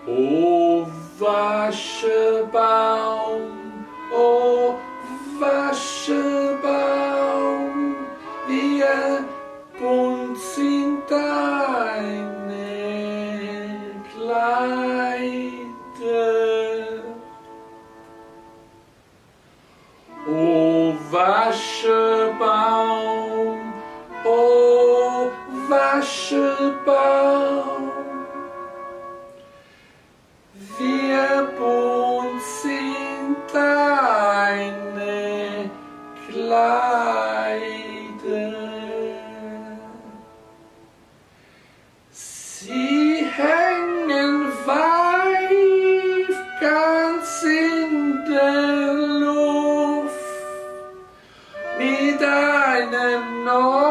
O Waschebaum, o Waschebaum, wie bunt sind deine Kleider. O Waschebaum, o Waschebaum, wie bunt sind deine Kleider. Sie hängen weich ganz in der Luft mit einem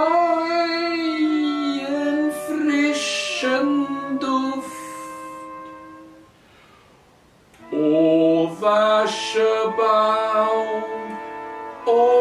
neuen frischen Duft. O Waschebaum, o